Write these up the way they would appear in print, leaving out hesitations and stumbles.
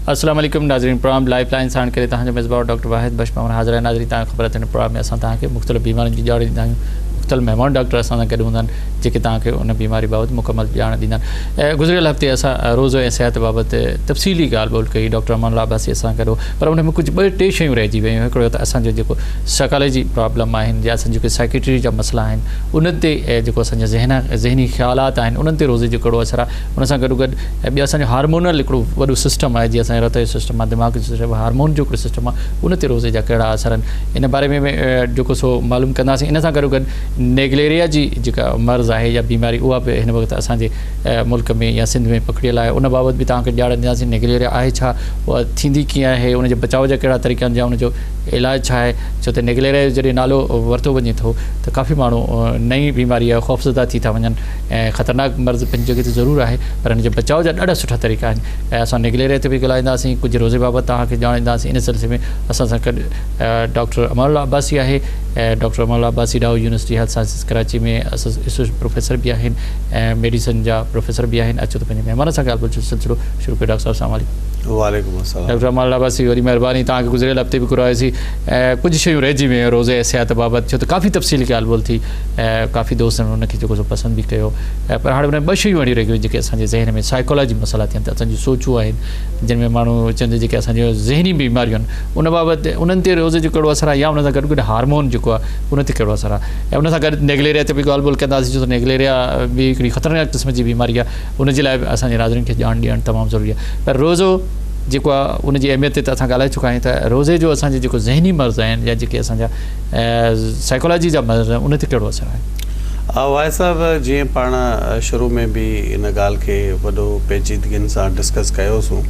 अस्सलाम वालेकुम नाज़रीन प्रोग्राम लाइफ लाइन साण करे तव्हांजो मेज़बान डॉक्टर वाहिद बशमा हाज़िर आहे। नाज़रीन तव्हांखे ख़बर अथव प्रोग्राम में असां तव्हांखे मुख़्तलिफ़ बीमारियुनि जी ॼाण ॾींदा आहियूं। मुख़्तलिफ़ महिमान डॉक्टर असां सां गॾु हूंदा आहिनि जेके तव्हांखे उन बीमारी बाबति मुकमल ॼाण ॾींदा आहिनि। ऐं गुज़िरियल हफ़्ते असां रोज़ो ऐं सिहत बाबति तफ़सीली ॻाल्हि ॿोल कई, डॉक्टर अमान अब्बासी असां गॾु, पर उन में कुझु ॿ टे शयूं रहिजी वियूं। हिकिड़ो त असांजो जेको साइकोलॉजी प्रॉब्लम आहिनि या असांजो जेके साइकेट्री जा मसइला आहिनि उन्हनि ते जेको असांजा ज़हनी ख़्यालात आहिनि उन्हनि ते रोज़े जो कहिड़ो असरु आहे। उन सां गॾो गॾु ॿियो असांजो हार्मोनल हिकिड़ो वॾो सिस्टम आहे, जीअं असांजो रत जो सिस्टम आहे, दिमाग़ जो सिस्टम आहे, हार्मोन जो हिकिड़ो सिस्टम आहे, उन ते रोज़े जा कहिड़ा असर आहिनि इन बारे में जेको सो मालूम कंदासीं। इन सां गॾो गॾु नेगलेरिया जी जेका मर्ज़ आहे या बीमारी उहा बि हिन वक़्तु असांजे मुल्क में या सिंध में पकड़ियल आहे, उन बाबति बि तव्हांखे ॼाण ॾींदासीं। नेगलेरिया आहे छा, उहा थींदी कीअं आहे, उनजे बचाव जा कहिड़ा तरीक़ा आहिनि, या उनजो इलाजु छा आहे। छो त नेगलेरिया जो जॾहिं नालो वरितो वञे थो त काफ़ी माण्हू नई बीमारी आहे ख़ौफ़ज़दा थी था वञनि ऐं ख़तरनाक मर्ज़ पंहिंजी जॻह ते ज़रूरु आहे, पर हिन जे बचाव जा ॾाढा सुठा तरीक़ा आहिनि। ऐं असां नेगलेरिया ते बि ॻाल्हाईंदासीं, कुझु रोज़े बाबति तव्हांखे ॼाण ॾींदासीं। इन सिलसिले में असां सां गॾु डॉक्टर अमान अब्बासी आहे ऐं डॉक्टर अमान अब्बासी डाउ यूनिवर्सिटी हेल्थ साइंसिस कराची में एसोसिएट प्रोफेसर बि आहिनि ऐं मेडिसिन जा प्रोफेसर बि आहिनि। अचो त पंहिंजे महिमान सां ॻाल्हि ॿोल जो सिलसिलो शुरू कयो। डॉक्टर साहब अस्सलाम वालेकुम अस्सलाम। डॉक्टर अमान अब्बासी वरी महिरबानी, तव्हांखे गुज़िरियल हफ़्ते बि घुरायोसीं ऐं कुझु शयूं रहिजी वियूं रोज़े ऐं सिहत बाबति, छो त काफ़ी तफ़सीली ॻाल्हि ॿोल थी ऐं काफ़ी दोस्तनि उनखे जेको सो पसंदि बि कयो। पर हाणे उन ॿ शयूं अहिड़ियूं रही वियूं जेके असांजे ज़हन में साइकोलॉजी मसइला थियनि था, असांजी सोचूं आहिनि जिन में माण्हू चवंदे जेके असांजो ज़हनी बीमारियूं आहिनि उन बाबति उन्हनि ते रोज़े जो कहिड़ो असरु आहे, या उन सां गॾु गॾु हार्मोन जेको आहे उन ते कहिड़ो असरु आहे। ऐं उन सां गॾु नेगलेरिया ते बि ॻाल्हि ॿोल कंदासीं, छो त नेगलेरिया बि हिकिड़ी ख़तरनाक क़िस्म जी बीमारी आहे, उनजे लाइ बि असांजे नाज़रीन खे ॼाण ॾियणु तमामु ज़रूरी आहे। पर रोज़ो जेको आहे उनजी अहमियत ते त असां ॻाल्हाए चुका आहियूं त रोज़े जो असांजे जेको ज़हनी मर्ज़ आहिनि या जेके असांजा साइकोलॉजी जा मर्ज़ आहिनि उन ते कहिड़ो असरु आहे। वाहिद साहिबु जीअं पाण शुरू में बि इन ॻाल्हि खे वॾो पेचीदगियुनि सां डिस्कस कयोसीं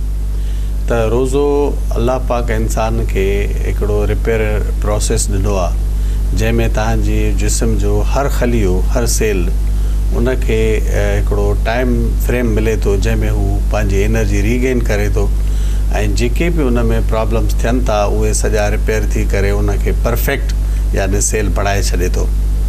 त रोज़ो अलाह पाक इंसान खे हिकिड़ो रिपेयर प्रोसेस ॾिनो आहे जंहिंमें तव्हांजी जिस्म जो हर खलियो हर सेल उनखे हिकिड़ो टाइम फ्रेम मिले थो जंहिंमें हू पंहिंजी एनर्जी रीगेन करे थो ऐं जेके बि उन में प्रॉब्लम्स थियनि था उहे सॼा रिपेयर थी करे उनखे परफेक्ट यानी सेल बणाए छॾे थो।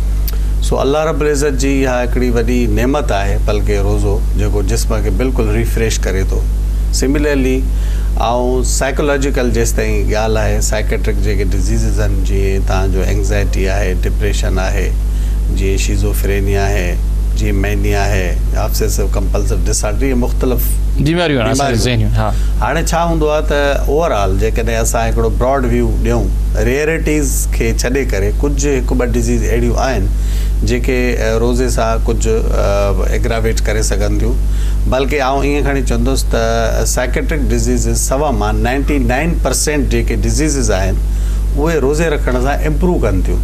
सो अल्लाह रब्बुल इज़्ज़त जी इहा हिकिड़ी वॾी नेमत आहे, बल्कि रोज़ो जेको जिस्म खे बिल्कुलु रिफ्रेश करे थो। सिमिलरली ऐं साइकोलॉजिकल जेसि ताईं ॻाल्हि आहे, साइकेट्रिक जेके डिज़ीज़िस आहिनि, जीअं तव्हांजो एंग्ज़ाइटी आहे, डिप्रेशन आहे, जीअं शिज़ोफ्रेनिया आहे, जीअं मैनिया आहे, ऑब्सेसिव कंपल्सिव डिसऑर्डर, इहे मुख़्तलिफ़ बीमारियूं आहिनि। हाणे छा हूंदो आहे त ओवरऑल जेकॾहिं असां हिकिड़ो ब्रॉड व्यू ॾियूं रेयरिटीज़ खे छॾे करे, कुझु हिकु ॿ डिज़ीज़ अहिड़ियूं आहिनि जेके रोज़े सां कुझु एग्रावेट करे सघनि थियूं, बल्कि आउं ईअं खणी चवंदुसि त साइकेट्रिक डिज़ीज़िस सवा मां 99% जेके डिज़ीज़िस आहिनि उहे रोज़े रखण सां इम्प्रूव कनि थियूं,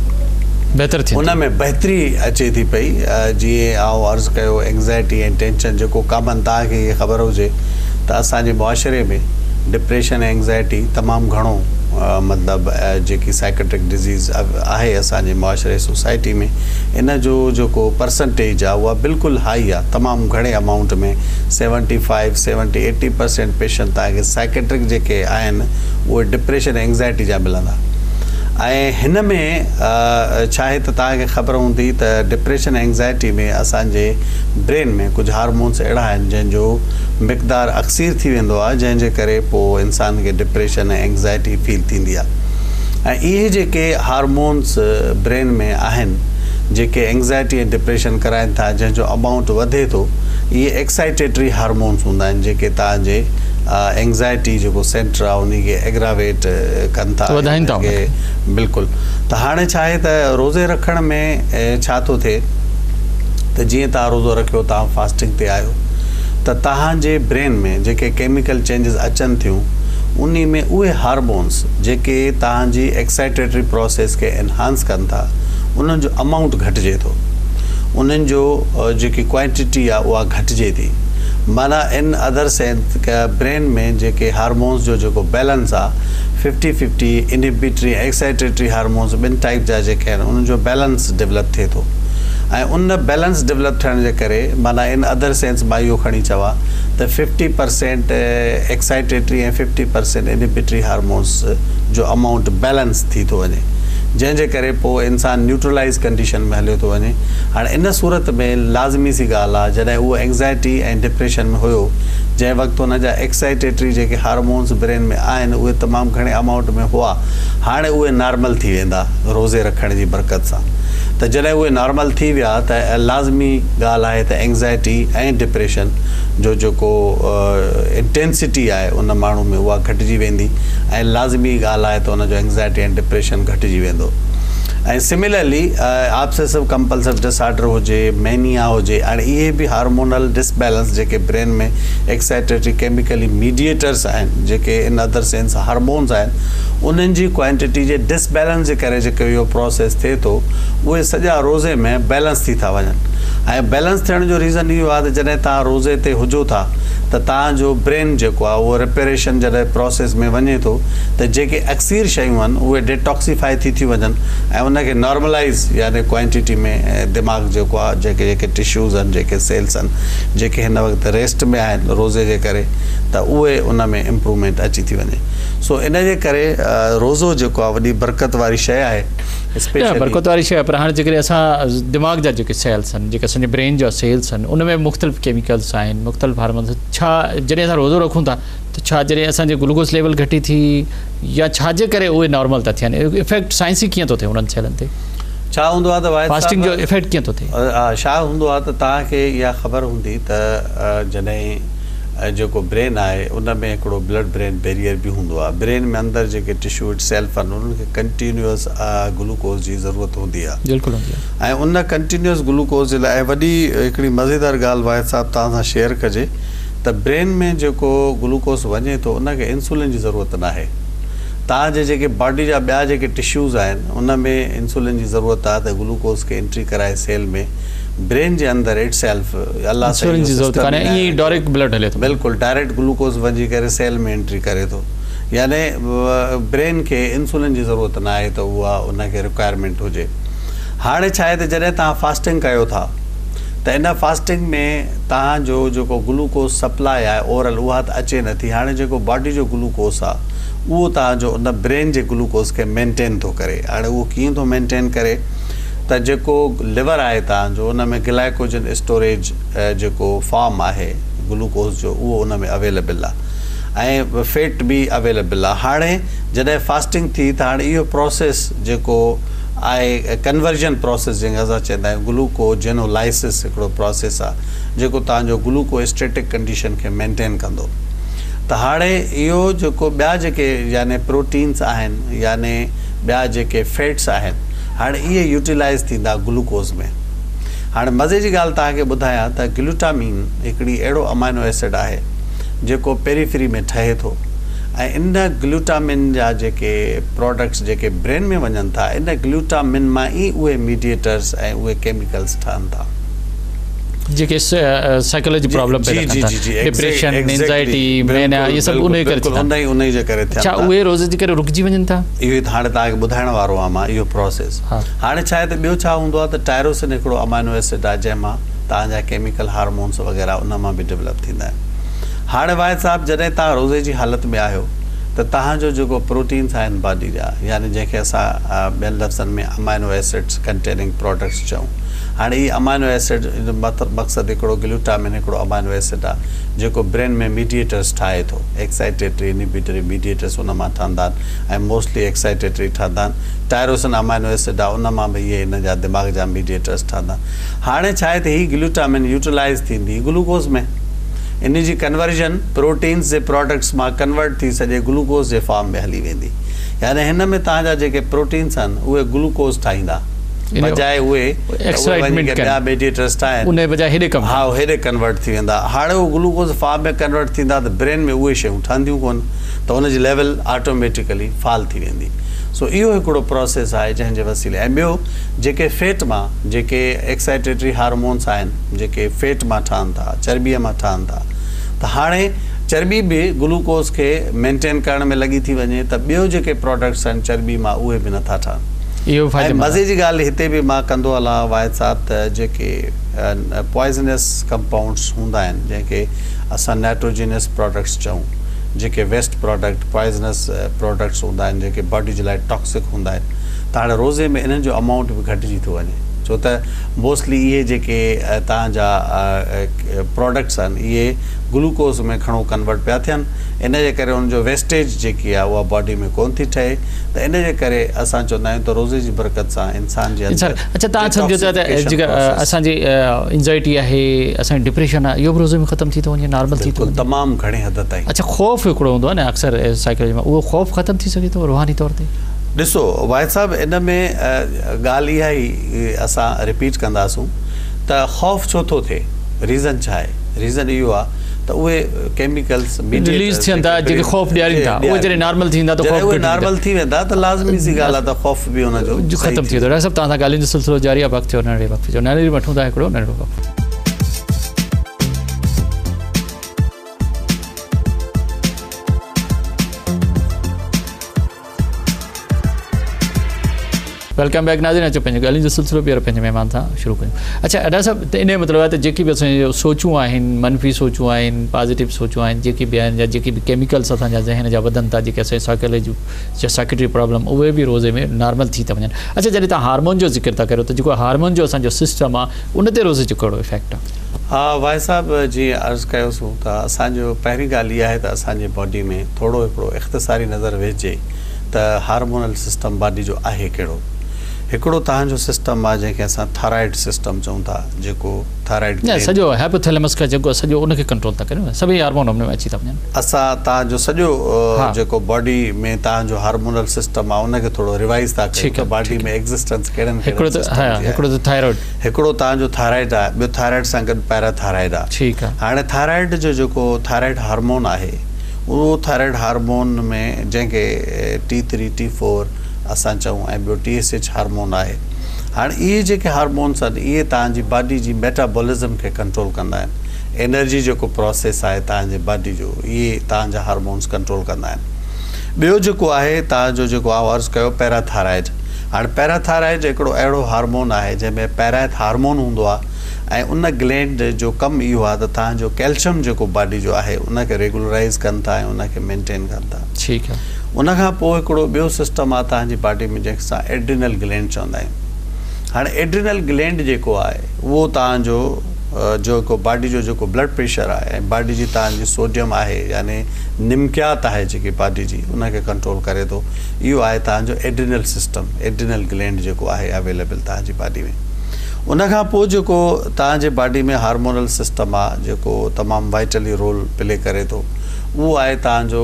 बहितर थी उन में बहितरी अचे थी पई। जीअं आउं अर्ज़ु कयो एंग्ज़ाइटी ऐं टेंशन जेको कॉमन तव्हांखे इहा ख़बर हुजे त असांजे मुआशिरे में डिप्रेशन ऐं एंग्ज़ाइटी तमामु घणो मतिलबु जेकी साइकेट्रिक डिज़ीज़ आहे असांजे मुआशिरे सोसाइटी में, इन जो जेको परसेंटेज आहे उहा बिल्कुलु हाई आहे, तमामु घणे अमाउंट में 75-70-80% पेशेंट तव्हांखे साइकेट्रिक जेके आहिनि उहे डिप्रेशन एंग्ज़ाइटी जा मिलंदा। ऐं हिन में छा आहे त तव्हांखे ख़बर हूंदी त डिप्रेशन एंग्ज़ाइटी में असांजे ब्रेन में कुझु हार्मोन्स अहिड़ा आहिनि जंहिंजो मिक़दारु अक्सीर थी वेंदो आहे, जंहिंजे करे पोइ इंसान खे डिप्रेशन ऐं एंग्ज़ाइटी फील थींदी आहे। ऐं इहे जेके हार्मोन्स ब्रेन में आहिनि जेके एंग्ज़ाइटी ऐं डिप्रेशन कराइनि था, जंहिंजो अमाउंट वधे थो, इहे एक्साइटेटरी हार्मोन्स हूंदा आहिनि जेके तव्हांजे एंग्ज़ाइटी जेको सेंटर आहे उन खे एग्रावेट कनि था, वधाइनि था बिल्कुलु। त हाणे छा आहे त रोज़े रखण में छा थो थिए त जीअं तव्हां रोज़ो रखियो, तव्हां फास्टिंग ते आहियो, त तव्हांजे ब्रेन में जेके केमिकल चेंजिस अचनि थियूं उन में उहे हार्मोन्स जेके तव्हांजी एक्साइटेटरी प्रोसेस खे एनहांस कनि था उन्हनि जो अमाउंट घटिजे थो, उन्हनि जो जेकी क्वांटिटी आहे उहा घटिजे थी। माना इन अदर सेंस ब्रेन में जेके हार्मोन्स जो जेको बैलेंस आहे 50-50 इनहिबिटरी एक्साइटेटरी हार्मोन्स ॿिनि टाइप जा जेके आहिनि उन्हनि जो बैलेंस डेवलप थिए थो ऐं उन बैलेंस डेवलप थियण जे करे माना इन अदर सेंस मां इहो खणी चवां त 50% एक्साइटेटरी ऐं 50% इनहिबिटरी हार्मोन्स जो अमाउंट बैलेंस थी थो वञे, जंहिंजे करे पोइ इंसानु न्यूट्रलाइज़ कंडीशन में हलियो थो वञे। हाणे इन सूरत में लाज़मी सी ॻाल्हि आहे जॾहिं उहो एंग्ज़ाइटी ऐं डिप्रेशन में हुयो, जंहिं वक़्तु हुन जा एक्साइटेटरी जेके हार्मोन्स ब्रेन में आहिनि उहे तमामु घणे अमाउंट में हुआ, हाणे उहे नॉर्मल थी वेंदा रोज़े रखण जी बरकत सां। त जॾहिं उहे नॉर्मल थी विया त लाज़मी ॻाल्हि आहे त एंग्ज़ाइटी ऐं डिप्रेशन जो जेको इंटेंसिटी आहे उन माण्हू में उहा घटिजी वेंदी ऐं लाज़मी ॻाल्हि आहे त उनजो एंग्ज़ाइटी ऐं डिप्रेशन घटिजी वेंदो। ऐं सिमिलरली ऑब्सेसिव कंपल्सिव डिसऑर्डर हुजे, मैनिया हुजे, हाणे इहे बि हार्मोनल डिसबैलेंस जेके ब्रेन में एक्साइटेटरी केमिकली मीडिएटर्स आहिनि, जेके इन अदर सेंस हार्मोन्स आहिनि, उन्हनि जी क्वांटिटी जे डिसबैलेंस जे करे जेको इहो प्रोसेस थिए थो उहे सॼा रोज़े में बैलेंस थी था वञनि। ऐं बैलेंस थियण जो रीज़न इहो आहे त जॾहिं तव्हां रोज़े ते हुजो था त तव्हांजो ब्रेन जेको आहे उहो रिपेरेशन जॾहिं प्रोसेस में वञे थो त जेके अक्सीर शयूं आहिनि उहे डिटॉक्सीफाई थी वञनि ऐं उनखे नॉर्मलाइज़ यानी क्वांटिटी में दिमाग़ जेको आहे, जेके टिश्यूज़ आहिनि, जेके सेल्स आहिनि, जेके हिन वक़्तु रेस्ट में आहिनि रोज़े जे करे, त उहे उन में इम्प्रूवमेंट अची थी वञे। सो इन जे करे रोज़ो जेको आहे वॾी बरकत वारी शइ आहे, बरकत वारी शइ आहे। पर हाणे जेकॾहिं असां दिमाग़ जा जेके सेल्स आहिनि, जेके असांजे ब्रेन जा सेल्स आहिनि, उन में मुख़्तलिफ़ केमिकल्स आहिनि, मुख़्तलिफ़ हार्मोन्स, छा जॾहिं असां रोज़ो रखूं था त छा जॾहिं असांजे ग्लूकोस लेवल घटी थी या छाजे करे उहे नॉर्मल था थियनि? इफेक्ट साइंसी कीअं थो थिए उन्हनि सेलनि ते? छा हूंदो आहे त फास्टिंग जो इफेक्ट कीअं थो थिए? छा हूंदो आहे त तव्हांखे इहा ख़बर हूंदी त जॾहिं जेको ब्रेन आहे उन में हिकिड़ो ब्लड ब्रेन बैरियर बि हूंदो आहे। ब्रेन में अंदरि जेके टिश्यू सेल्फ आहिनि उन्हनि खे कंटिन्यूअस ग्लूकोज़ जी ज़रूरत हूंदी आहे। बिल्कुलु हूंदी आहे। ऐं उन कंटिन्यूअस ग्लूकोज़ जे लाइ वॾी हिकिड़ी मज़ेदार ॻाल्हि वाहिद साहिबु तव्हां सां शेयर कजे त ब्रेन में जेको ग्लूकोज़ वञे थो उनखे इंसुलिन जी ज़रूरत न आहे। तव्हांजे जेके बॉडी जा ॿिया जेके टिश्यूज़ आहिनि उन में इंसुलिन जी ज़रूरत आहे त ग्लूकोज़ खे एंट्री कराए सेल में ब्रेन जे अंदरि इट सेल्फ अलाह डायरेक्ट ब्लड हले थो, बिल्कुलु डायरेक्ट ग्लूकोज़ वञी करे सेल में एंट्री करे थो। यानी ब्रेन खे इंसुलिन जी ज़रूरत न आहे त उहा उनखे रिक्वायरमेंट हुजे। हाणे छा आहे त जॾहिं तव्हां फास्टिंग कयो था त इन फास्टिंग में तव्हांजो जेको ग्लूकोज़ सप्लाई आहे ओरल उहा त अचे नथी। हाणे जेको बॉडी जो ग्लूकोज़ आहे उहो तव्हांजो उन ब्रेन जे ग्लूकोज़ खे मेंटेन थो करे। हाणे उहो कीअं थो मेंटेन करे त जेको लिवर आहे तव्हांजो उन में ग्लाइकोजन स्टोरेज जेको फॉर्म आहे ग्लूकोज़ जो उहो उन में अवेलेबल आहे ऐं फैट बि अवेलेबल आहे। हाणे जॾहिं फास्टिंग थी त हाणे इहो प्रोसेस जेको आहे कन्वर्जन प्रोसेस जंहिंखे असां चवंदा आहियूं, ग्लूकोजेनोलाइसिस हिकिड़ो प्रोसेस आहे जेको तव्हांजो ग्लूकोस्टेटिक कंडीशन खे मेंटेन कंदो। त हाणे इहो जेको ॿिया जेके यानी प्रोटीन्स आहिनि यानी ॿिया जेके फैट्स आहिनि हाणे इहे यूटिलाइज़ थींदा ग्लूकोज़ में। हाणे मज़े जी ॻाल्हि तव्हांखे ॿुधायां त ग्लूटामीन हिकिड़ी अहिड़ो अमाइनो एसिड आहे जेको पेरीफ्री में ठहे थो ऐं इन ग्लूटामिन जा जेके प्रोडक्ट्स जेके ब्रेन में वञनि था इन ग्लूटामिन मां ई उहे मीडिएटर्स ऐं उहे केमिकल्स ठहनि था जेके साइकोलॉजी प्रॉब्लम पैदा कंदा, डिप्रेशन, एंजाइटी, मैनिया, ये सब उन करे थी। उन जे करे थियनि। छा उहे रोज़े जे करे रुकिजी वञनि था? इहो हाणे तव्हांखे ॿुधाइण वारो आहे मां इहो प्रोसेस। हाणे छा आहे त ॿियो छा हूंदो आहे त टायरोसिन हिकिड़ो अमाइनो एसिड आहे जंहिंमां तव्हांजा केमिकल हार्मोन्स वग़ैरह उन मां बि डेवलप थींदा आहिनि। हाणे वाहिद साहिबु जॾहिं तव्हां रोज़े जी हालति में आहियो त तव्हांजो जेको प्रोटीन्स आहिनि बॉडी जा यानी जंहिंखे असां ॿियनि लफ़्ज़नि में अमाइनो एसिड्स कंटेनिंग प्रोडक्ट्स चऊं। हाणे हीअ अमाइनो एसिड मक़सदु हिकिड़ो ग्लूटामिन हिकिड़ो अमाइनो एसिड आहे जेको ब्रेन में मीडिएटर्स ठाहे थो। एक्साइटेटरी इनहिबिटरी मीडिएटर्स उन मां ठहंदा आहिनि ऐं मोस्टली एक्साइटेटरी ठहंदा आहिनि। टायरोसिन अमाइनो एसिड आहे उन मां बि इहे हिन जा दिमाग़ जा मीडिएटर्स ठहंदा। हाणे छा आहे त हीअ ग्लूटामिन यूटिलाइज़ थींदी ग्लूकोज़ में, इन जी कन्वर्जन प्रोटीन्स जे प्रोडक्ट्स मां कन्वर्ट थी सॼे ग्लूकोज़ जे फॉर्म में हली वेंदी। यानी हिन में तव्हांजा जेके प्रोटीन्स आहिनि उहे ग्लूकोज़ ठाहींदा बजाए उहे ॿिया मीडिएटर्स ठाहिनि उन बजाए हेॾे कमु हा हेॾे कन्वर्ट थी वेंदा। हाणे उहे ग्लूकोज़ फॉर्म में कन्वर्ट थींदा त ब्रेन में उहे शयूं ठहंदियूं कोन त उनजी लेवल ऑटोमेटिकली फॉल थी वेंदी। सो इहो हिकिड़ो प्रोसेस आहे जंहिंजे वसीले। ऐं ॿियो जेके फैट मां जेके एक्साइटेटरी हार्मोन्स आहिनि जेके फैट मां ठहनि था, चर्बीअ मां ठहनि था, त हाणे चर्बी बि ग्लूकोज़ खे मेंटेन करण में लॻी थी वञे त ॿियो जेके प्रोडक्ट्स आहिनि चर्बी मां उहे बि नथा ठहनि। ऐं मज़े जी ॻाल्हि हिते बि मां कंदो हलां वाहिद साहिबु त जेके पॉइज़नस कंपाउंड्स हूंदा आहिनि जंहिंखे असां नाइट्रोजिनस प्रोडक्ट्स चऊं, जेके वेस्ट प्रोडक्ट पॉइज़नस प्रोडक्ट्स हूंदा आहिनि जेके बॉडी जे लाइ टॉक्सिक हूंदा आहिनि, त हाणे रोज़े में इन्हनि जो अमाउंट बि घटिजी थो वञे छो त मोस्टली इहे जेके तव्हांजा प्रोडक्ट्स आहिनि इहे ग्लूकोज़ में घणो कन्वर्ट पिया थियनि इन जे करे उनजो वेस्टेज जेकी आहे उहा बॉडी में कोन थी ठहे त इन जे करे असां चवंदा आहियूं त रोज़े जी बरकत सां इंसान जे अंदरि अच्छा तव्हां सम्झो था त जेका असांजी एंज़ाइटी आहे असांजी डिप्रेशन आहे इहो बि रोज़े में ख़तमु थी थो वञे नॉर्मल थी थो वञे तमामु घणे हद ताईं अच्छा ख़ौफ़ हिकिड़ो हूंदो आहे न अक्सर साइकोलॉजी में उहो ख़ौफ़ ख़तमु थी सघे थो रूहानी तौर ते ॾिसो वाहिद साहिबु इन में ॻाल्हि इहा ई असां रिपीट कंदासूं त ख़ौफ़ छो थो थिए रीज़न छा आहे रीज़न इहो आहे त उहे केमिकल्स रिलीज़ थियनि था जेके ख़ौफ़ ॾियारीनि था उहे जॾहिं नॉर्मल थींदा त उहे नॉर्मल थी वेंदा त लाज़मी सी ॻाल्हि आहे त ख़ौफ़ बि हुनजो ख़तमु थी वेंदो डॉक्टर साहिबु तव्हां सां ॻाल्हियुनि जो सिलसिलो जारी आहे वक़्तु थियो नंढे वक़्तु जो नंढे वठूं था हिकिड़ो नंढो वक़्तु वेलकम बैक नाज़रीन अचो पंहिंजो ॻाल्हियुनि जो सिलसिलो ॿीहर पंहिंजे महिमान सां शुरू कयूं अच्छा अदा साहिबु त इन जो मतिलबु आहे त जेकी बि असांजो सोचूं आहिनि मनफ़ी सोचूं आहिनि पॉज़िटिव सोचूं आहिनि जेकी बि आहिनि या जेकी बि केमिकल्स असांजा ज़हन जा वधनि था जेके असांजी साइकोलॉजी या साइकेट्री प्रॉब्लम उहे बि रोज़े में नॉर्मल थी था वञनि अच्छा जॾहिं तव्हां हार्मोन जो ज़िक्र था कयो त जेको हार्मोन जो असांजो सिस्टम आहे उन ते रोज़े जो कहिड़ो इफेक्ट आहे हा वाहिद साहिबु जीअं अर्ज़ु कयोसीं त असांजो पहिरीं ॻाल्हि इहा आहे त असांजे बॉडी में थोरो हिकिड़ो इख़्तिसारी नज़र विझिजे त हार्मोनल सिस्टम बॉडी जो आहे कहिड़ो हिकिड़ो तव्हांजो सिस्टम आहे जंहिंखे असां थायराइड सिस्टम चऊं था जेको थायराइड सॼो हाइपोथैलेमस खां जेको सॼो उनखे कंट्रोल था करियूं सभई हार्मोन हुन में अची था वञनि असां तव्हांजो सॼो जेको बॉडी में तव्हांजो हार्मोनल सिस्टम आहे उनखे थोरो रिवाइज़ था कयूं त बॉडी में एग्ज़िस्टेंस कहिड़नि हिकिड़ो त थायराइड हिकिड़ो तव्हांजो थायराइड आहे ॿियो थायराइड सां गॾु पैराथायराइड आहे ठीकु आहे हाणे थायराइड जो जेको थायराइड हार्मोन आहे उहो थायराइड हार्मोन में जंहिंखे T3 T4 असां चऊं ऐं ॿियो TSH हार्मोन आहे हाणे इहे जेके हार्मोन्स आहिनि इहे तव्हांजी बॉडी जी मेटाबॉलिज़म खे कंट्रोल कंदा आहिनि एनर्जी जेको प्रोसेस आहे तव्हांजे बॉडी जो इहे तव्हांजा हार्मोन्स कंट्रोल कंदा आहिनि ॿियो जेको आहे तव्हांजो जेको अर्ज़ु कयो पैराथायराइड हाणे पैराथायराइड हिकिड़ो अहिड़ो हार्मोन आहे जंहिंमें पैराथ हार्मोन हूंदो आहे ऐं उन ग्लैंड जो कमु इहो आहे त तव्हांजो कैल्शियम जेको बॉडी जो आहे उनखे रेगुलराइज़ कनि था ऐं उनखे मेंटेन कनि था ठीकु आहे उनखां पोइ हिकिड़ो ॿियो सिस्टम आहे तव्हांजी बॉडी में जंहिंखे असां एड्रिनल ग्लैंड चवंदा आहियूं हाणे एड्रिनल ग्लैंड जेको आहे उहो तव्हांजो जेको बॉडी जो जेको ब्लड प्रेशर आहे ऐं बॉडी जी तव्हांजी सोडियम आहे यानी निमकियात आहे जेकी बॉडी जी उनखे कंट्रोल करे थो इहो आहे तव्हांजो एड्रिनल सिस्टम एड्रिनल ग्लैंड जेको आहे अवेलेबल तव्हांजी बॉडी में उनखां पोइ जेको तव्हांजे बॉडी में हार्मोनल सिस्टम आहे जेको तमामु वाइटली रोल प्ले करे थो उहो आहे तव्हांजो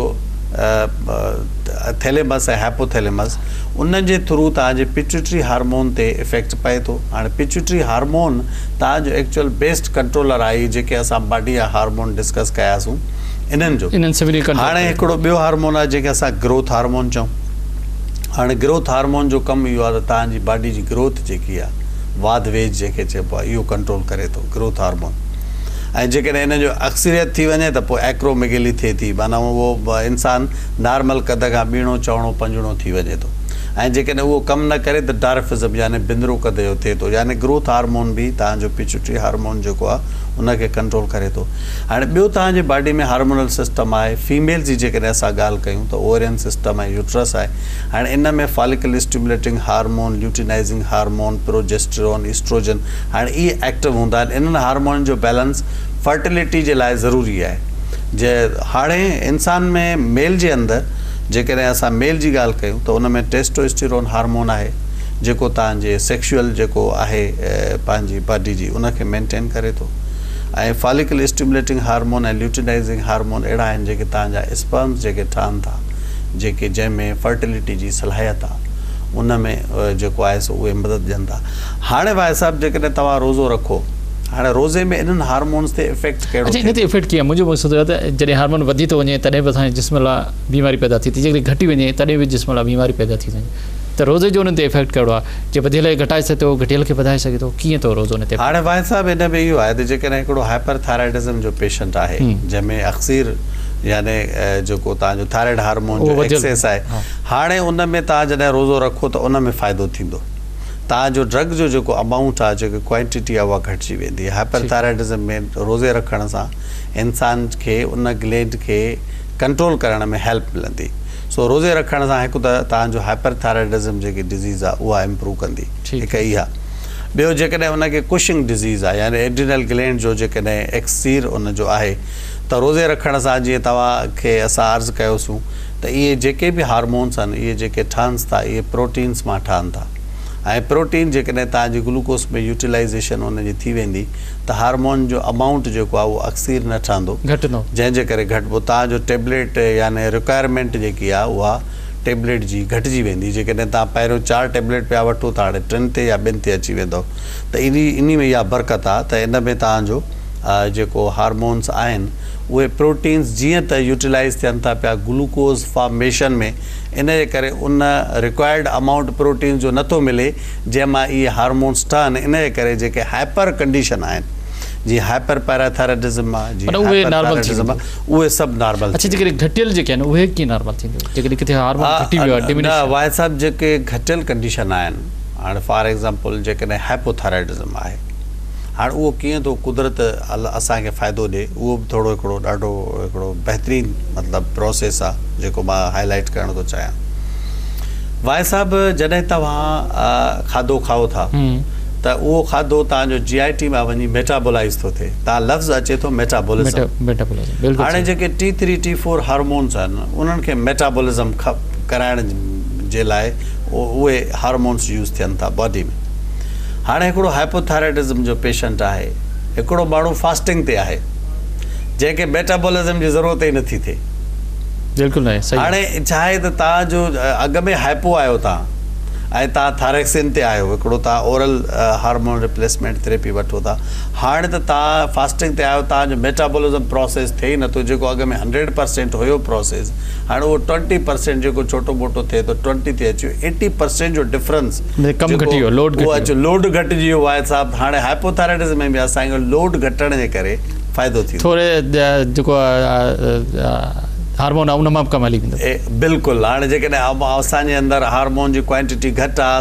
थैलेमस ऐं हाइपोथैलेमस उन जे थ्रू तव्हांजे पिट्यूटरी हार्मोन ते इफेक्ट पए थो हाणे पिट्यूटरी हार्मोन तव्हांजो एक्चुअल बेस्ट कंट्रोलर आहे जेके असां बॉडी जा हार्मोन डिस्कस कयासीं इन्हनि जो हाणे हिकिड़ो ॿियो हार्मोन आहे जेके असां ग्रोथ हार्मोन चऊं हाणे ग्रोथ हार्मोन जो कमु इहो आहे त तव्हांजी बॉडी जी ग्रोथ जेकी आहे वाध वेज जंहिंखे चइबो आहे इहो कंट्रोल करे थो ग्रोथ हार्मोन ऐं जेकॾहिं हिन जो अक्सरियत थी वञे त पोइ एक्रोमेगेली थिए थी माना उहो इंसानु नॉर्मल कद खां ॿीणो चवणो पंजणो थी वञे थो ऐं जेकॾहिं उहो कमु न करे त डार्फिज़म यानी बिंदरो कद जो थिए थो यानी ग्रोथ हार्मोन बि तव्हांजो पिट्यूटरी हार्मोन जेको आहे उनखे कंट्रोल करे थो हाणे ॿियो तव्हांजे बॉडी में हार्मोनल सिस्टम आहे फीमेल जी जेकॾहिं असां ॻाल्हि कयूं त ओवरियन सिस्टम ऐं यूट्रस आहे हाणे इन में follicle stimulating hormone luteinizing hormone progesterone oestrogen हाणे इहे एक्टिव हूंदा आहिनि इन्हनि हार्मोन जो बैलेंस फर्टिलिटी जे लाइ ज़रूरी आहे जे हाणे इंसान में मेल जे अंदरि जेकॾहिं असां मेल जी ॻाल्हि कयूं त उन में टेस्टोस्टेरोन हार्मोन आहे जेको तव्हांजे सेक्शुअल जेको आहे पंहिंजी बॉडी जी उनखे मेंटेन करे थो ऐं फॉलिकल स्टिमुलेटिंग हार्मोन ऐं ल्यूटिनाइज़िंग हार्मोन अहिड़ा आहिनि जेके तव्हांजा स्पर्म्स जेके ठहनि था जेके जंहिंमें फर्टिलिटी जी सलाहियत आहे उन में जेको आहे सो उहे मदद ॾियनि था हाणे भाई साहिबु जेकॾहिं तव्हां रोज़ो रखो हाणे रोज़े में इन्हनि हार्मोन्स ते इफेक्ट कहिड़ो इन ते इफेक्ट कीअं मुंहिंजो मक़सदु आहे त जॾहिं हार्मोन वधी थो वञे तॾहिं बि असांजे जिस्म लाइ बीमारी पैदा थी जेकॾहिं घटी वञे तॾहिं बि जिस्म लाइ बीमारी पैदा थी वञे त रोज़े जो उन्हनि ते इफेक्ट कहिड़ो आहे जे वधियल खे घटाए सघे थो घटियल खे वधाए सघे थो कीअं थो रोज़ो उन ते हाणे भाई साहिबु हिन में इहो आहे त जेकॾहिं हिकिड़ो हाइपरथायराइडिज़म जो पेशेंट आहे जंहिंमें अक्सर यानी जेको तव्हांजो थायराइड हार्मोन जो एक्सेस आहे हाणे उन में तव्हां जॾहिं रोज़ो रखो त उन में फ़ाइदो थींदो तव्हांजो ड्रग जो जेको अमाउंट आहे जेको क्वांटिटी आहे उहा घटिजी वेंदी आहे हाइपरथायराइडिज़म में रोज़े रखण सां इंसान खे उन ग्लैंड खे कंट्रोल करण में हेल्प मिलंदी सो रोज़े रखण सां हिकु त तव्हांजो हाइपरथायराइडिज़म जेकी डिज़ीज़ आहे उहा इम्प्रूव कंदी, हिकु इहा। ॿियो जेकॾहिं उनखे कुशिंग डिज़ीज़ आहे यानी एड्रिनल ग्लैंड जो जेकॾहिं एक्सीर उनजो आहे त रोज़े रखण सां जीअं तव्हांखे असां अर्ज़ु कयोसीं त इहे जेके बि हार्मोन्स आहिनि इहे जेके ठहनि था इहे प्रोटीन्स मां ठहनि था, ऐं प्रोटीन जेकॾहिं तव्हांजी ग्लूकोस में यूटिलाइज़ेशन उनजी थी वेंदी त हार्मोन जो अमाउंट जेको आहे उहो अक्सीर न ठहंदो, घटिनो, जंहिंजे करे घटिबो तव्हांजो टेबलेट यानी रिक्वायरमेंट जेकी आहे उहा टेबलेट जी घटिजी वेंदी। जेकॾहिं तव्हां पहिरियों 4 टेबलेट पिया वठो त हाणे 3 ते या 2 ते अची वेंदव। त इन में इहा बरकत आहे त इन में तव्हांजो जेको हार्मोन्स आहिनि उहे प्रोटीन्स जीअं त यूटिलाइज़ थियनि था पिया ग्लूकोज़ फॉर्मेशन में, इन जे करे उन रिक्वायर्ड अमाउंट प्रोटीन जो नथो मिले जंहिंमां इहे हार्मोन्स ठहनि। इन जे करे जेके हाइपर कंडीशन आहिनि जीअं हाइपर पैराथायराइडिज़म आहे, जीअं हाइपरथायराइडिज़म आहे, उहे सभु नॉर्मल। अच्छा, जेके घटियल जेके आहिनि उहे कीअं नॉर्मल थींदियूं? जेकॾहिं किथे हार्मोन घटी वियो आहे, न वाहिद साहब, जेके घटियल कंडीशन आहिनि, हाणे फॉर एग्ज़ाम्पल जेकॾहिं हाइपोथायराइडिज़म आहे, हाणे उहो कीअं थो कुदरत असांखे फ़ाइदो ॾिए, उहो बि थोरो हिकिड़ो ॾाढो हिकिड़ो बहितरीनु मतिलबु प्रोसेस आहे जेको मां हाईलाइट करणु थो चाहियां। वाहिद साहब, जॾहिं तव्हां खाधो खाओ था त उहो खाधो तव्हांजो GIT में वञी मेटाबोलाइज़ थो थिए, तव्हां लफ़्ज़ अचे थो मेटाबोलिज़म। हाणे जेके T3 T4 हार्मोन्स आहिनि उन्हनि खे मेटाबोलिज़म कराइण जे लाइ उहे हार्मोन्स यूज़ थियनि था बॉडी में। हाणे हिकिड़ो हाइपोथायराइडिज़म जो पेशेंट आहे, हिकिड़ो माण्हू फास्टिंग ते आहे जंहिंखे मेटाबोलिज़म जी ज़रूरत ई नथी थिए, बिल्कुलु न। हाणे छा आहे त तव्हांजो अॻ में हाइपो आहियो तव्हां ऐं तव्हां थायरॉक्सिन ते आहियो, हिकिड़ो तव्हां ओरल हार्मोन रिप्लेसमेंट थेरेपी वठो था, हाणे त तव्हां फास्टिंग ते आहियो, तव्हांजो मेटाबोलिज़म प्रोसेस थिए ई नथो, जेको अॻ में 100% हुयो प्रोसेस, हाणे उहो 20% जेको छोटो मोटो थिए थो 20 ते अची वियो। 80% जो डिफरेंस लोड घटिजी वियो आहे साहब। हाणे हाइपोथायराइडिज़म में बि असांखे लोड घटण जे करे फ़ाइदो थी थोरे जेको हार्मोन आहे उन मां बि कमु हली वेंदो। बिल्कुलु। हाणे जेकॾहिं असांजे अंदरि हार्मोन जी क्वांटिटी घटि आहे,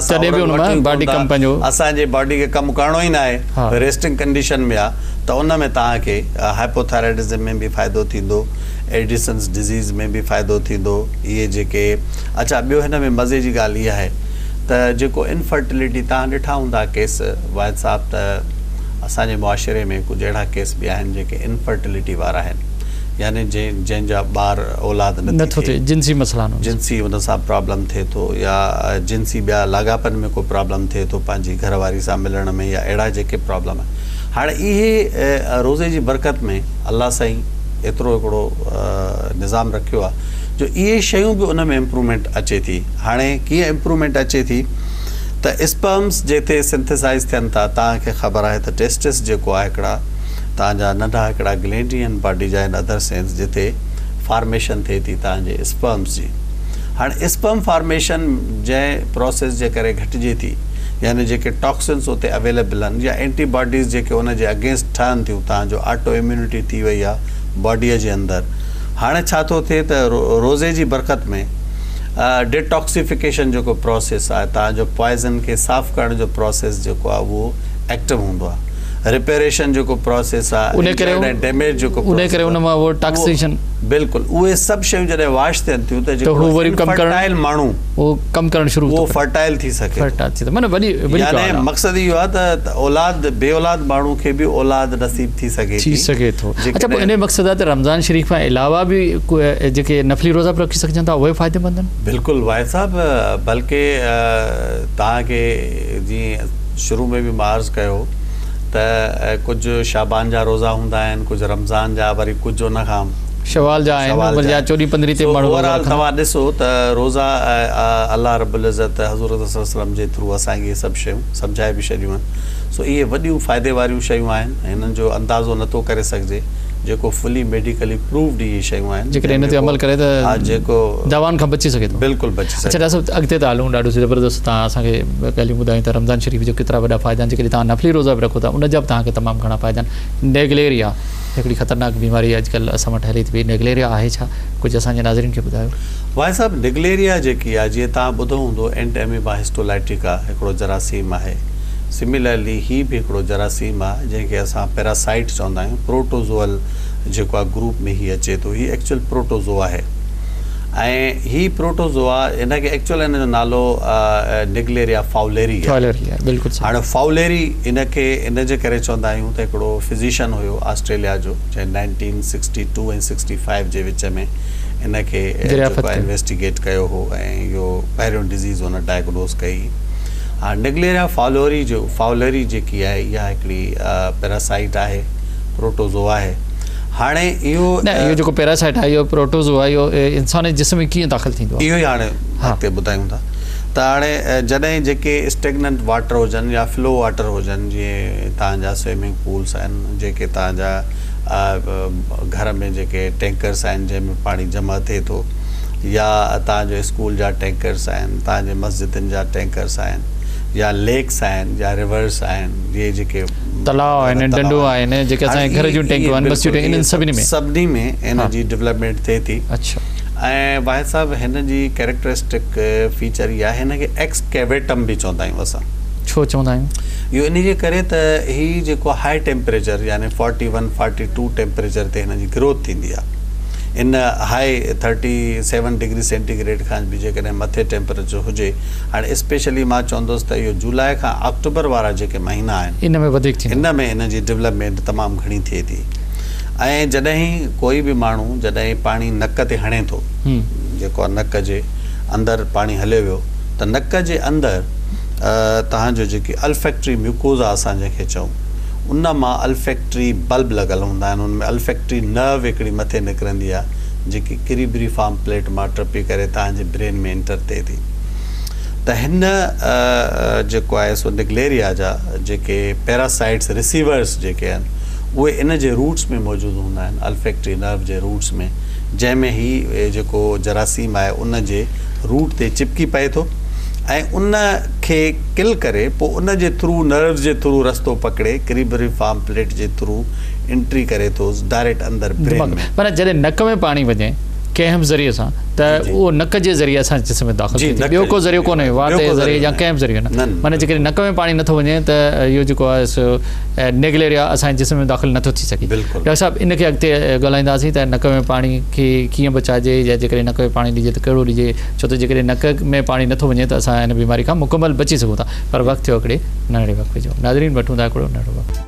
असांजे बॉडी खे कमु करिणो ई न आहे, रेस्टिंग कंडीशन में आहे, त उन में तव्हांखे हाइपोथायराइडिज़म में बि फ़ाइदो थींदो, एडिसन्स डिज़ीज़ में बि फ़ाइदो थींदो। इहे जेके अच्छा, ॿियो हिन में मज़े जी ॻाल्हि इहा आहे त जेको इनफर्टिलिटी तव्हां ॾिठा हूंदा केस वाहिद साहब, त असांजे मुआशिरे में कुझु अहिड़ा केस बि आहिनि जेके इनफर्टिलिटी वारा आहिनि, यानी जंहिंजा ॿार औलाद नथो थिए, जिन्सी मसला, जिन्सी उन सां प्रॉब्लम थिए थो, या जिन्सी ॿिया लाॻापन में को प्रॉब्लम थिए थो पंहिंजी घरवारी सां मिलण में, या अहिड़ा जेके प्रॉब्लम आहिनि। हाणे इहे रोज़े जी बरकत में अलाह साईं एतिरो हिकिड़ो निज़ाम रखियो आहे जो इहे शयूं बि उन में इम्प्रूवमेंट अचे थी। हाणे कीअं इम्प्रूवमेंट अचे थी त स्पर्म्स जिते सिंथेसाइज़ थियनि था, तव्हांखे ख़बर आहे त टेस्टिस जेको आहे हिकिड़ा तव्हांजा नंढा हिकिड़ा ग्लैंड आहिनि बॉडी जा, इन अदर सेंस जिते फॉर्मेशन थिए थी तव्हांजे स्पर्म्स जी। हाणे स्पर्म फॉर्मेशन जंहिं प्रोसेस जे करे घटिजे थी, यानी जेके टॉक्सिन्स उते अवेलेबल आहिनि या एंटीबॉडीज़ जेके उन जे अगेंस्ट ठहनि थियूं, तव्हांजो ऑटो इम्यूनिटी थी वई आहे बॉडीअ जे अंदरि। हाणे छा थो थिए त रोज़े जी बरकत में डिटॉक्सिफिकेशन जेको प्रोसेस आहे, तव्हांजो पॉइज़न खे साफ़ु करण जो प्रोसेस जेको आहे उहो एक्टिव हूंदो आहे। रिपेरेशन जेको प्रोसेस आहे, डैमेज जेको टॉक्सिशन, बिल्कुलु उहे सभु शयूं जॾहिं वॉश थियनि थियूं त जेको फर्टाइल माण्हू उहो कमु करणु शुरू, उहो फर्टाइल थी सके। यानी मक़सदु इहो आहे त औलाद बे औलाद माण्हू खे बि औलाद नसीब थी सघे थो। अच्छा, पोइ इन मक़सद आहे त रमज़ान शरीफ़ खां अलावा बि जेके नफ़ली रोज़ा बि रखी सघजनि था उहे फ़ाइदेमंद आहिनि? बिल्कुलु वाहिद साहब, बल्कि तव्हांखे जीअं शुरू में बि मां अर्ज़ु कयो त कुझु शाबान जा रोज़ा हूंदा आहिनि, कुझु रमज़ान जा, वरी कुझु उन खां शवाल जा आहिनि, या 14-15 ते माण्हू। ओवरऑल तव्हां ॾिसो त रोज़ा अल्लाह रब्बुल इज़्ज़त हज़रत सल्लल्लाहु अलैहि वसल्लम जे थ्रू असांखे इहे सभु शयूं सम्झाए बि शॾियूं आहिनि। सो इहे वॾियूं फ़ाइदे वारियूं शयूं आहिनि, हिननि जो अंदाज़ो नथो करे सघिजे, जेको फुली मेडिकली प्रूव्ड इहे शयूं आहिनि, जेकॾहिं हिन ते अमल करे त जेको दवाउनि खां बची सघे थो, बिल्कुलु बची सघे। अच्छा डॉक्टर, अॻिते था हलूं, ॾाढो ज़बरदस्त तव्हां असांखे ॻाल्हियूं ॿुधायूं त रमज़ान शरीफ़ जो केतिरा वॾा फ़ाइदा आहिनि। जेकॾहिं तव्हां नफ़ली रोज़ा बि रखो था उन जा बि तव्हांखे तमामु घणा फ़ाइदा आहिनि। नेगलेरिया हिकिड़ी ख़तरनाक बीमारी अॼुकल्ह असां वटि हले थी पई, नेगलेरिया आहे छा? कुझु असांजे नाज़रीन खे ॿुधायो। वाहिद साहब, नेगलेरिया जेकी आहे, जीअं तव्हां ॿुधो हूंदो, एंटेमीबा हिस्टोलाइटिका हिकिड़ो जरासीम आहे। सिमिलरली ही बि हिकिड़ो जरासीम आहे जंहिंखे असां पैरासाइट चवंदा आहियूं। प्रोटोज़ोअल जेको आहे ग्रुप में ही अचे थो, ही एक्चुअल प्रोटोज़ो आहे। ऐं ही प्रोटोज़ोआ हिनखे एक्चुअल हिन जो नालो निगलेरिया फाउलेरी आहे। बिल्कुलु हाणे फाउलेरी हिनखे इन जे करे चवंदा आहियूं त हिकिड़ो फिज़िशियन हुयो ऑस्ट्रेलिया जो जंहिं 1962 ऐं 65 जे विच में हिनखे इन्वेस्टिगेट कयो हो ऐं इहो पहिरियों डिज़ीज़ हुन डायग्नोज़ कई। हा निगलेरिया फाउलेरी जेकी आहे इहा हिकिड़ी पैरासाइट आहे, प्रोटोज़ोआ आहे। हाणे इहो जेको पैरासाइट आहे इहो प्रोटोज़ोआ इहो इंसान जे जिस्म में कीअं दाख़िल थींदो आहे, इहो ई हाणे अॻिते ॿुधायूं था। त हाणे जॾहिं जेके स्टेगनेंट वाटर हुजनि या फ्लो वाटर हुजनि, जीअं तव्हांजा स्विमिंग पूल्स आहिनि, जेके तव्हांजा घर में जेके टैंकर्स आहिनि जंहिंमें पाणी जमा थिए थो, या तव्हांजो स्कूल जा टैंकर्स आहिनि, तव्हांजे मस्जिदनि जा टैंकर्स आहिनि, या लेक्स आहिनि, या रिवर्स आहिनि, इहे जेके तलाव आहिनि, डंडो आहिनि, जेके असांजे घर जूं टैंकियूं आहिनि, मस्जिदूं आहिनि, सभिनी में हिन जी डेवलपमेंट थिए थी। अच्छा। ऐं वाहिद साहिबु हिन जी कैरेक्टरिस्टिक फीचर इहा आहे, हिनखे एक्सकेवेटम बि चवंदा आहियूं असां। छो चवंदा आहियूं? इहो इन जे करे त ही जेको हाई टेम्परेचर यानी 41, 42 टेम्परेचर ते हिन जी ग्रोथ थींदी आहे। इन हाई 37 डिग्री सेंटीग्रेड खां बि जेकॾहिं मथे टेम्परेचर हुजे, हाणे स्पेशली मां चवंदुसि त इहो जुलाई खां अक्टूबर वारा जेके महीना आहिनि इन में वधीक थींदो, इन में हिन जी डेवलपमेंट तमामु घणी थिए थी। ऐं जॾहिं कोई बि माण्हू जॾहिं पाणी नक ते हणे थो, जेको आहे नक जे अंदरि पाणी हले वियो, त नक जे अंदरि तव्हांजो जेकी अल्फैक्टरी म्यूकोज़ा असां जंहिंखे चऊं, उन मां अल्फैक्टरी बल्ब लॻल हूंदा आहिनि, उनमें अल्फैक्टरी नर्व हिकिड़ी मथे निकिरंदी आहे जेकी क्रीब्रीफॉर्म प्लेट मां टपी करे तव्हांजे ब्रेन में एंटर थिए थी। त हिन जेको आहे सो निगलेरिया जा जेके पैरासाइट्स रिसीवर्स जेके आहिनि उहे इन जे रूट्स में मौजूदु हूंदा आहिनि, अल्फैक्टरी नर्व जे रूट्स में, जंहिंमें ही जेको जरासीम आहे उन जे रूट ते चिपकी पए थो ऐं उन खे किल करे पोइ उन जे थ्रू नर्व जे थ्रू रस्तो पकड़े क्रीब्रीफॉर्म प्लेट जे थ्रू एंट्री करे थो डायरेक्ट अंदरि ब्रेन में। पर जॾहिं नक में पाणी वञे कंहिं बि ज़रिए सां त उहो नक जे ज़रिए असां जिस्म में दाख़िल थिए, ॿियो को ज़रियो कोन्हे, वात जे ज़रिए या कंहिं बि ज़रिए न। माना जेकॾहिं नक में पाणी नथो वञे त इहो जेको आहे सो निगलेरिया असांजे जिस्म में दाख़िल नथो थी सघे। डॉक्टर साहिबु इनखे अॻिते ॻाल्हाईंदासीं त नक में पाणी खे कीअं बचाइजे, या जेकॾहिं नक में पाणी ॾिजे त कहिड़ो ॾिजे, छो त जेकॾहिं नक में पाणी नथो वञे त असां हिन बीमारी खां मुकमल बची सघूं था। पर वक़्तु थियो हिकिड़े नंढड़े वक़्तु जो, नाज़रीन वठूं था हिकिड़ो नंढो वक़्तु।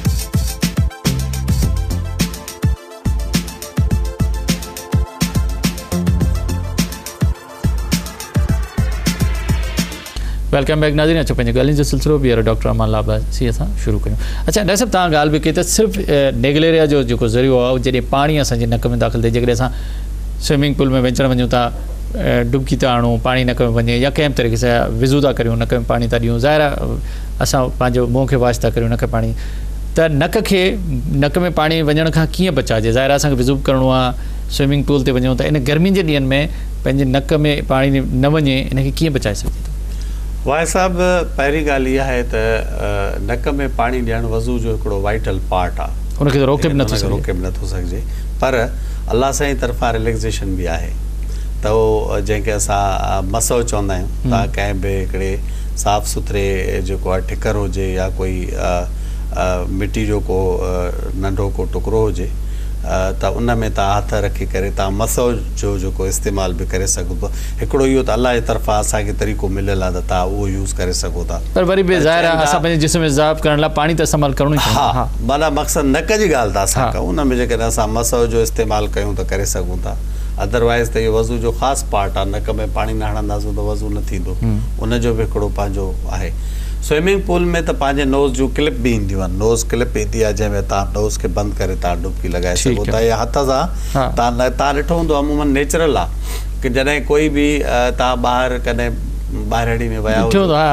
वेलकम बैक नाज़रीन, अचो पंहिंजे ॻाल्हियुनि जो सिलसिलो ॿीहर डॉक्टर अमान लाबासी सां शुरू कयूं। अच्छा डॉक्टर साहिबु तव्हां ॻाल्हि बि कई त सिर्फ़ु निगलेरिया जो जेको ज़रियो आहे जॾहिं पाणी असांजे नक में दाख़िल थिए, जेकॾहिं असां स्विमिंग पूल में वेंचण वञूं था, डुबकी था हणूं, पाणी नक में वञे, या कंहिं बि तरीक़े सां विज़ू था करियूं, नक में पाणी था ॾियूं, ज़ाहिर आहे असां पंहिंजो मुंहं खे वॉश था करियूं नक पाणी, त नक में पाणी वञण खां कीअं बचाइजे? ज़ाहिर आहे असांखे विज़ू करिणो आहे, स्विमिंग पूल ते वञूं त इन गर्मियुनि जे ॾींहंनि में पंहिंजे नक में पाणी न वञे, इनखे कीअं बचाए सघिजे थो? वाहिद साहिबु पहिरीं ॻाल्हि इहा आहे त नक में पाणी ॾियणु वज़ू जो हिकिड़ो वाइटल पार्ट आहे, उनखे रोके बि नथो सघिजे। पर अलाह साईं तरफ़ां रिलैक्सेशन बि आहे, त उहो जंहिंखे असां मसो चवंदा आहियूं। तव्हां कंहिं बि हिकिड़े साफ़ सुथरे जेको आहे ठिकर हुजे या कोई मिटी जो को नंढो को टुकड़ो हुजे, त उन में तव्हां हथ रखी करे तव्हां मसो जो जेको इस्तेमालु बि करे सघो था। हिकिड़ो इहो त अलाह जे तरफ़ां असांखे तरीक़ो मिलियल आहे त तव्हां उहो यूज़ करे सघो था। पर वरी बि ज़ाहिर आहे असां पंहिंजे जिस्म में ज़ाब करण लाइ पाणी त इस्तेमालु करिणो ई पवंदो। हा, माना मक़सदु नक जी ॻाल्हि त असां कयूं, उन में जेकॾहिं असां मसो जो इस्तेमालु कयूं त करे सघूं था। अदरवाइज़ त इहो वज़ू जो ख़ासि पार्ट आहे, नक में पाणी न हणंदासीं त वज़ू न थींदो, उनजो बि हिकिड़ो पंहिंजो आहे। स्विमिंग पूल में त पंहिंजे नोज़ जूं क्लिप बि ईंदियूं आहिनि, नोज़ क्लिप ईंदी आहे जंहिंमें तव्हां नोज़ खे बंदि करे तव्हां डुबकी लॻाए सघो था, या हथ सां तव्हां ॾिठो हूंदो अमूमन नेचुरल आहे कि जॾहिं कोई बि तव्हां ॿाहिरि कॾहिं ॿाहिरि में विया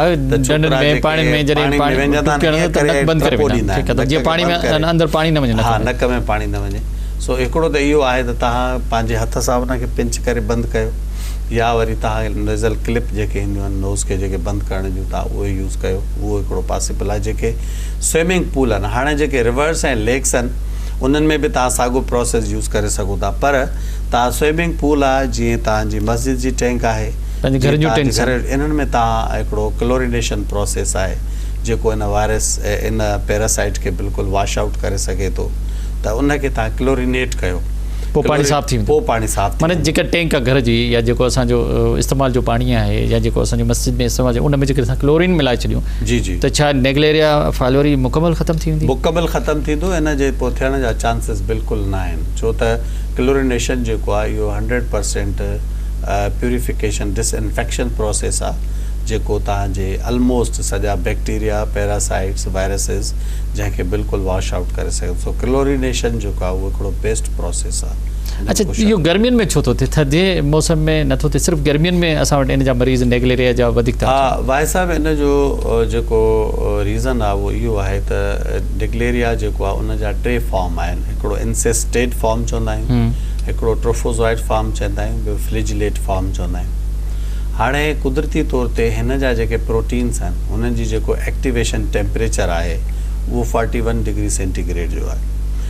नक में पाणी न वञे। सो हिकिड़ो त इहो आहे त तव्हां पंहिंजे हथ सां उनखे पिंच करे बंदि कयो, या वरी तव्हां नज़ल क्लिप जेके ईंदियूं आहिनि नोज़ खे जेके बंदि करण जूं तव्हां उहे यूज़ कयो, उहो हिकिड़ो पॉसिबल आहे। जेके स्विमिंग पूल आहिनि, हाणे जेके रिवर्स ऐं लेक्स आहिनि उन्हनि में बि तव्हां साॻियो प्रोसेस यूज़ करे सघो था। पर तव्हां स्विमिंग पूल आहे, जीअं तव्हांजी मस्जिद जी टैंक आहे, इन्हनि में तव्हां हिकिड़ो क्लोरिनेशन प्रोसेस आहे जेको इन वायरस इन पैरासाइट खे बिल्कुलु वॉश आउट करे सघे थो, त उनखे तव्हां क्लोरिनेट कयो। पोइ पाणी साफ़ थी वेंदो, पोइ पाणी साफ़ माना जेका टैंक आहे घर जी या जेको असांजो इस्तेमालु जो पाणी आहे या जेको असांजी मस्जिद में इस्तेमालु उन में जेके असां क्लोरीन मिलाए छॾियूं जी जी त छा नेगलेरिया फाइलोरी मुकमल ख़तमु थी वेंदी? मुकमल ख़तमु थींदो, इन जे पोइ थियण जा चांसिस बिल्कुलु न आहिनि, छो त क्लोरिनेशन जेको आहे इहो 100% प्यूरिफिकेशन डिसइंफेक्शन प्रोसेस आहे जेको तव्हांजे ऑलमोस्ट सॼा बैक्टीरिया पैरासाइट्स वायरसिस जंहिंखे बिल्कुलु वॉश आउट करे सघे। सो क्लोरिनेशन जेको आहे उहो हिकिड़ो बेस्ट प्रोसेस आहे। अच्छा, इहो गर्मियुनि में छो थो थिए, थधे मौसम में नथो थिए, सिर्फ़ु गर्मियुनि में असां वटि इन जा मरीज़ नेगलेरिया जा वधीक था? हा भाई साहब, इन जो जेको रीज़न आहे उहो इहो आहे त नेगलेरिया जेको आहे उन जा 3 फॉर्म आहिनि। हिकिड़ो इंसेस्टेड फॉर्म चवंदा आहियूं, हिकिड़ो ट्रोफोज़ोइड फॉर्म चवंदा आहियूं, ॿियो फ्लिजिलेट फॉर्म चवंदा आहियूं। हाणे कुदरती तौर ते हिन जा जेके प्रोटीन्स आहिनि उन्हनि जी जेको एक्टिवेशन टेम्परेचर आहे उहो 41 डिग्री सेंटीग्रेड जो आहे।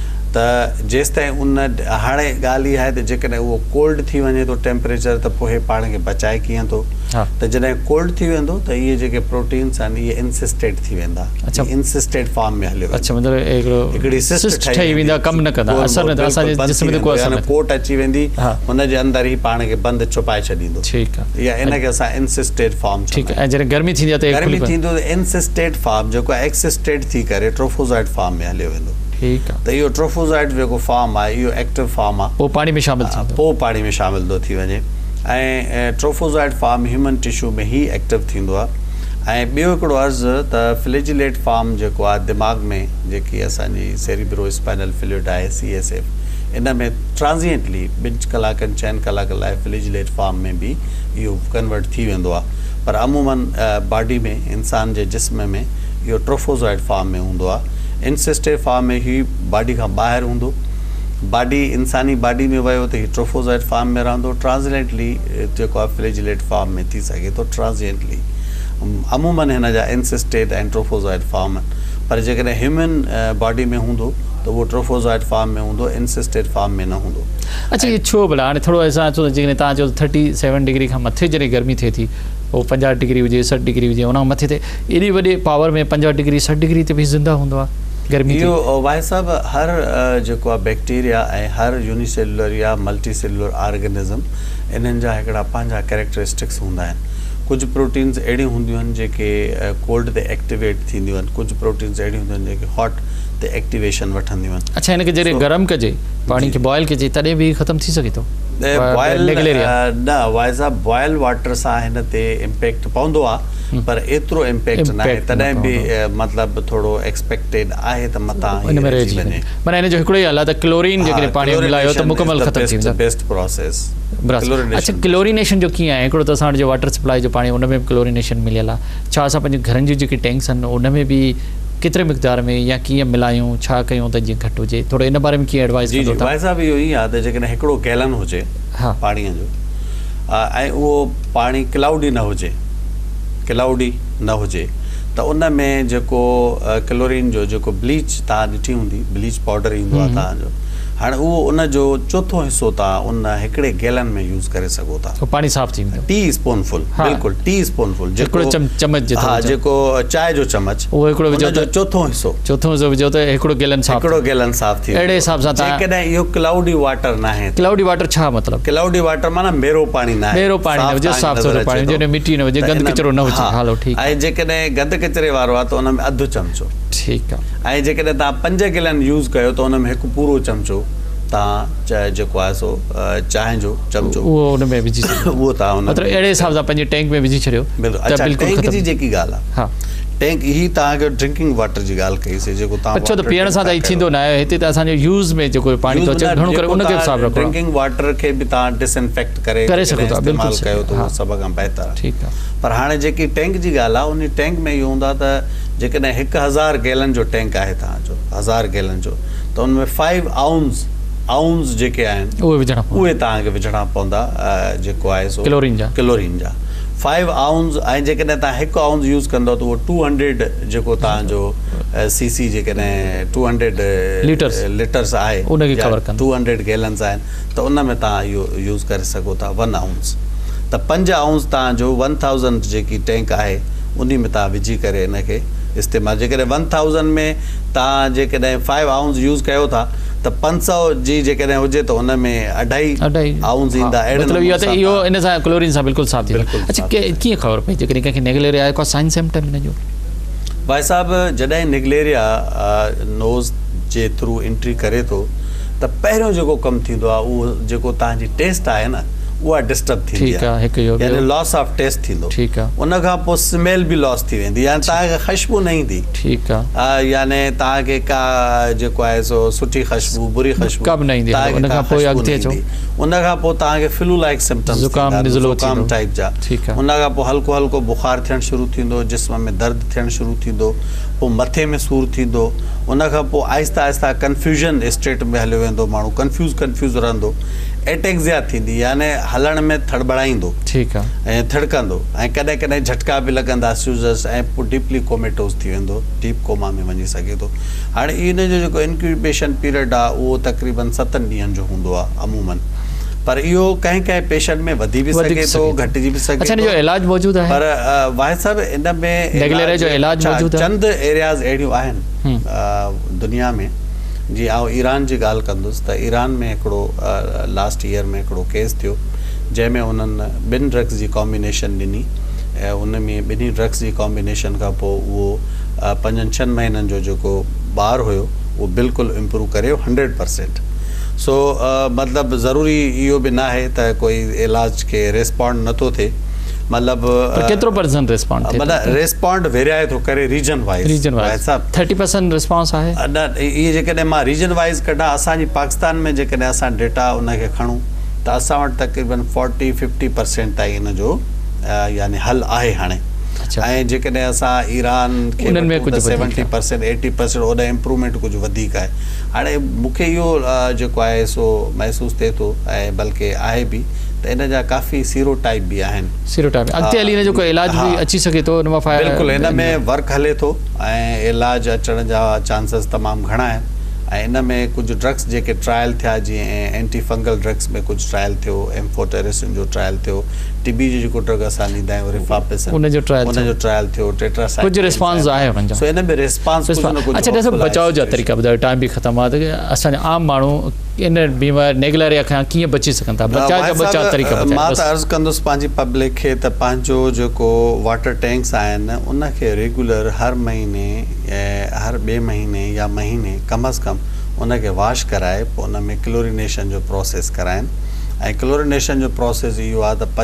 त जेसिताईं उन हाणे ॻाल्हि इहा आहे त जेकॾहिं उहो कोल्ड थी वञे थो टेम्परेचर त पोइ पाण खे बचाए कीअं थो? त जॾहिं कोल्ड थी वेंदो त इहे जेके प्रोटीन्स आहिनि इहे इंसिस्टेड थी वेंदा, इंसिस्टेड फॉर्म में हलियो। अच्छा, मतिलबु हिकिड़ी सिस्ट ठही वेंदा, कमु न कंदा, असर न, असांजे जिस्म ते कोई असर न, कोट अची वेंदी, हुन जे अंदरि ई पाण खे बंदि छुपाए छॾींदो। ठीकु आहे, या इन खे असां इंसिस्टेड फॉर्म। ठीकु आहे। ऐं जॾहिं गर्मी थींदी आहे त गर्मी थींदो त इंसिस्टेड फॉर्म जेको आहे एक्सिस्टेड थी करे ट्रोफोज़ोइड फॉर्म में हलियो वेंदो। ठीकु आहे। त इहो ट्रोफोज़ोइड जेको फॉर्म आहे इहो एक्टिव फॉर्म आहे, पोइ पाणी में शामिलु थींदो, पोइ पाणी में शामिलु थो थी वञे। ऐं ट्रोफोज़ोइड फॉर्म ह्यूमन टिश्यू में ई एक्टिव थींदो आहे। ऐं ॿियो हिकिड़ो अर्ज़ु त फ्लिजिलेट फॉर्म जेको आहे दिमाग़ में जेकी असांजी सेरिब्रो स्पाइनल फ्लूइड आहे CSF, इन में ट्रांजिएंटली 2 कलाकनि 4 कलाकनि लाइ फ्लिजिलेट फॉर्म में बि इहो कन्वर्ट थी वेंदो आहे। पर अमूमन बॉडी में इंसान जे जिस्म में इहो ट्रोफोज़ोइड फॉर्म में हूंदो आहे। इंसिस्टेड फॉर्म में ही बॉडी खां ॿाहिरि हूंदो, बॉडी इंसानी बॉडी में वियो त हीउ ट्रोफोज़ोइड फॉर्म में रहंदो, ट्रांजिएंटली जेको आहे फ्लिजिलेट फॉर्म में थी सघे थो ट्रांजिएंटली। अमूमन हिन जा इंसिस्टेड ऐं ट्रोफोज़ोइड फॉर्म आहिनि, पर जेकॾहिं ह्यूमन बॉडी में हूंदो त उहो ट्रोफोज़ोइड फॉर्म में हूंदो, इंसिस्टेड फॉर्म में न हूंदो। अच्छा, इहो छो भला? हाणे थोरो असां अचो त जेकॾहिं तव्हां चओ 37 डिग्री खां मथे जॾहिं गर्मी थिए थी, पोइ 50 डिग्री हुजे 60 डिग्री हुजे, उन खां मथे ते एॾी वॾे पावर में 50 डिग्री 60 डिग्री ते बि ज़िंदा हूंदो आहे गर्मी? इहो भाई साहब हर जेको आहे बैक्टीरिया ऐं हर यूनिसेलुलर या मल्टी सेलुलर ऑर्गेनिज़म इन्हनि जा हिकिड़ा पंहिंजा कैरेक्टरिस्टिक्स हूंदा आहिनि। कुझु प्रोटीन्स अहिड़ियूं हूंदियूं आहिनि जेके कोल्ड ते एक्टिवेट थींदियूं आहिनि, कुझु प्रोटीन्स अहिड़ियूं हूंदियूं आहिनि जेके हॉट ते एक्टिवेशन वठंदियूं आहिनि। अच्छा, हिनखे जॾहिं गरम कजे, पाणी खे बॉइल कजे, तॾहिं बि ख़तमु थी सघे थो? न वाइज़ आहे, बॉइल वाटर सां हिन ते इम्पैक्ट पवंदो आहे, पर एतिरो इम्पैक्ट न आहे, तॾहिं बि मतिलबु थोरो एक्सपेक्टेड आहे त मथां रहिजी वञे। माना हिन जो हिकिड़ो ई हाल आहे त क्लोरीन जेकॾहिं पाणी में मिलायो त मुकमल ख़तमु थी वेंदो, बेस्ट प्रोसेस। अच्छा, क्लोरिनेशन जो कीअं आहे? हिकिड़ो त असां वटि जो वाटर सप्लाई जो पाणी उन में बि क्लोरिनेशन मिलियल आहे, छा असां पंहिंजे घरनि जी जेके टैंक्स आहिनि उन में बि केतिरे मिक़दार में या कीअं मिलायूं, छा कयूं त जीअं घटि हुजे? थोरो इन बारे में कीअं एडवाइस कंदो? भाई साहब इहो ई आहे त जेकॾहिं हिकिड़ो गैलन हुजे पाणीअ जो ऐं उहो पाणी क्लाउडी न हुजे त उन में जेको क्लोरीन जो जेको ब्लीच तव्हां ॾिठी हूंदी, ब्लीच पाउडर ईंदो आहे तव्हांजो, हाणे उहो उन जो चोथों हिसो तव्हां उन हिकिड़े गैलन में यूज़ करे सघो था, पाणी साफ़ थी वेंदो। टी स्पूनफुल, बिल्कुलु टी स्पूनफुल, जेको चमच जेको चांहि जो चमच, उहो हिकिड़ो विझो त चोथों हिसो विझो त हिकिड़ो गैलन साफ़ थी। अहिड़े हिसाब सां जेकॾहिं इहो क्लाउडी वाटर न आहे, क्लाउडी वाटर छा मतिलबु? क्लाउडी वाटर माना मेरो पाणी न आहे, मेरो पाणी न हुजे, साफ़ सुथरो पाणी हुजे, मिटी न हुजे, गंद किचरो न हुजे। हलो ठीकु आहे। ऐं जेकॾहिं गंद किचरे वारो आहे त उन में अधु चमचो। ठीकु आहे। ऐं जेकॾहिं तव्हां 5 गैलन यूज़ कयो त उन में हिकु पूरो चमचो तव्हां चाहे जेको आहे सो चांहि जो चमचो उहो उन में विझी छॾियो, उहो तव्हां मतिलबु अहिड़े हिसाब सां पंहिंजे टैंक में विझी छॾियो। टैंक जी जेकी ॻाल्हि आहे, टैंक ही तव्हांखे ड्रिंकिंग वाटर जी ॻाल्हि कईसीं, जेको तव्हां छो त पीअण सां त थींदो न आहे, हिते त असांजो यूज़ में जेको पाणी थो अचे घणो करे उनखे साफ़ रखो। ड्रिंकिंग वाटर खे बि तव्हां डिसइंफेक्ट करे सघो था, इस्तेमालु कयो त सभ खां बहितर आहे। ठीकु आहे। पर हाणे जेकी टैंक जी ॻाल्हि आहे, उन टैंक में इहो हूंदो आहे त जेकॾहिं 1000 गैलन जो टैंक आहे तव्हांजो, 1000 गैलन जो, त उन में 5 आउंस जेके आहिनि उहे तव्हांखे विझणा पवंदा, जेको आहे सो क्लोरीन जा 5 आउंस। ऐं जेकॾहिं तव्हां 1 आउंस यूज़ कंदव त उहो 200 जेको तव्हांजो सीसी जेकॾहिं 200 लीटर्स आहे, 200 गैलन्स आहिनि, त उन में तव्हां इहो यूज़ करे सघो था 1 आउंस। त 5 आउंस तव्हांजो 1000 जेकी टैंक आहे उन में तव्हां विझी करे इनखे इस्तेमालु, जेकॾहिं 1000 में तव्हां जेकॾहिं 5 आउंस यूज़ कयो था त 500 जी जेकॾहिं हुजे त हुन में 2.5 आउंस ईंदा। मतलब इहो इन सां क्लोरीन सां बिल्कुलु साफ़ थी वेंदो। अच्छा कीअं ख़बर पई जेकॾहिं कंहिंखे नेगलेरिया आहे को साइन सिम्पटम हिन जो? भाई साहब जॾहिं नेगलेरिया नोज़ जे थ्रू एंट्री करे थो त पहिरियों जेको कमु थींदो आहे उहो जेको तव्हांजी टेस्ट आहे न उहा डिस्टर्ब थींदी आहे, यानी लॉस ऑफ टेस्ट थींदो। उन खां पोइ स्मेल बि लॉस थी वेंदी, यानी तव्हांखे ख़ुशबू न ईंदी। ठीकु आहे, यानी तव्हांखे का जेको आहे सो सुठी ख़ुशबू बुरी ख़ुशबू कब न ईंदी। उन खां पोइ अॻिते अचो, उन खां पोइ तव्हांखे फ्लू लाइक सिम्पटम्स, ज़ुकाम टाइप जा। उन खां पोइ हल्को हल्को बुखार थियणु शुरू थींदो, जिस्म में दर्द थियणु शुरू थींदो, पोइ मथे में सूरु थींदो। उन खां पोइ आहिस्ता आहिस्ता कंफ्यूजन स्टेट में हलियो वेंदो, माण्हू कंफ्यूज़ रहंदो। एटेक्सिया थींदी, यानी हलण में थड़बड़ाईंदो, ठीकु आहे, ऐं थिड़कंदो, ऐं कॾहिं कॾहिं झटका बि लॻंदा स्यूज़स, ऐं पोइ डीपली कोमेटोज़ थी वेंदो, डीप कोमा में वञी सघे थो। हाणे इन जो जेको इंक्यूबेशन पीरियड आहे उहो तक़रीबन 7 ॾींहंनि जो हूंदो आहे अमूमन, पर इहो कंहिं कंहिं पेशेंट में वधी बि सघे थो, घटिजी बि सघे। अच्छा, इहो इलाज मौजूदु आहे? पर वाहिद साहब इन में नेगलेरिया जो इलाज मौजूदु आहे? चंद एरियाज़ अहिड़ियूं आहिनि दुनिया में। जी आउं ईरान जी ॻाल्हि कंदुसि त ईरान में हिकिड़ो लास्ट ईयर में हिकिड़ो केस थियो जंहिंमें उन्हनि 2 ड्रग्स जी कॉम्बिनेशन ॾिनी, ऐं उन में 2 ड्रग्स जी कॉम्बिनेशन खां पोइ उहो 5-6 महीननि जो जेको ॿारु हुयो उहो बिल्कुलु इम्प्रूव करे 100%। सो मतिलबु ज़रूरी इहो बि न आहे त कोई इलाज खे रिस्पॉन्ड नथो थिए, मतिलबु केतिरो % रिस्पॉन्ड थिए? मतिलबु रिस्पॉन्ड वेरियाए थो करे रीजन वाइज़। 30% रिस्पॉन्स आहे न? इहे जेकॾहिं मां रीजन वाइज़ कढां, असांजी पाकिस्तान में जेकॾहिं असां डेटा उनखे खणूं त असां वटि तक़रीबन 40-50% ताईं इन जो यानी हल आहे हाणे। ऐं जेकॾहिं असां ईरान खे 70% 80% ओॾा इम्प्रूवमेंट कुझु वधीक आहे। हाणे मूंखे इहो जेको आहे सो महसूसु थिए थो, ऐं बल्कि आहे बि त इन जा काफ़ी सीरोटाइप बि आहिनि। सीरोटाइप अॻिते हली हिन जो कोई इलाज बि अची सघे थो? बिल्कुलु, हिन में वर्क हले थो ऐं इलाज अचण जा चांसिस तमामु घणा आहिनि। ऐं इन में कुझु ड्रग्स जेके ट्रायल थिया, जीअं एंटी फंगल ड्रग्स में कुझु ट्रायल थियो, एम्फोटेरिसिन जो ट्रायल थियो, टीबी जो जेको ड्रग असां ॾींदा आहियूं रिफापिसिन, उन जो ट्रायल थियो, टेट्रासाइक्लिन, कुझु रिस्पॉन्स आहे हुन जो। सो इन में रिस्पॉन्स कुझु न कुझु। अच्छा, ॾिसो बचाव जा तरीक़ा ॿुधायो, टाइम बि ख़तमु आहे, त असांजा आम माण्हू इन बीमारी नेगलेरिया खां कीअं बची सघनि था? बचाव तरीक़ा मां त अर्ज़ु कंदुसि पंहिंजी पब्लिक खे त पंहिंजो जेको वाटर टैंक्स आहिनि उनखे रेगुलर हर महीने हर 2 महीने या महीने कम अज़ कम उनखे वॉश कराए, पोइ उन में क्लोरिनेशन जो प्रोसेस कराइनि। ऐं क्लोरिनेशन जो प्रोसेस इहो आहे त